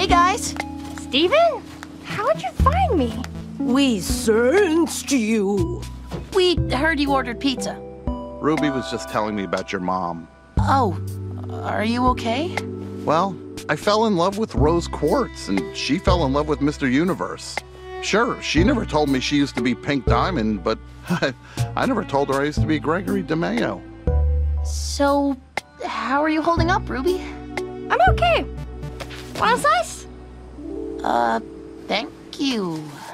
Hey, guys. Steven? How'd you find me? We sensed you. We heard you ordered pizza. Ruby was just telling me about your mom. Oh, are you okay? Well, I fell in love with Rose Quartz, and she fell in love with Mr. Universe. Sure, she never told me she used to be Pink Diamond, but I never told her I used to be Gregory DeMayo. So, how are you holding up, Ruby? I'm okay. Want a slice? Thank you.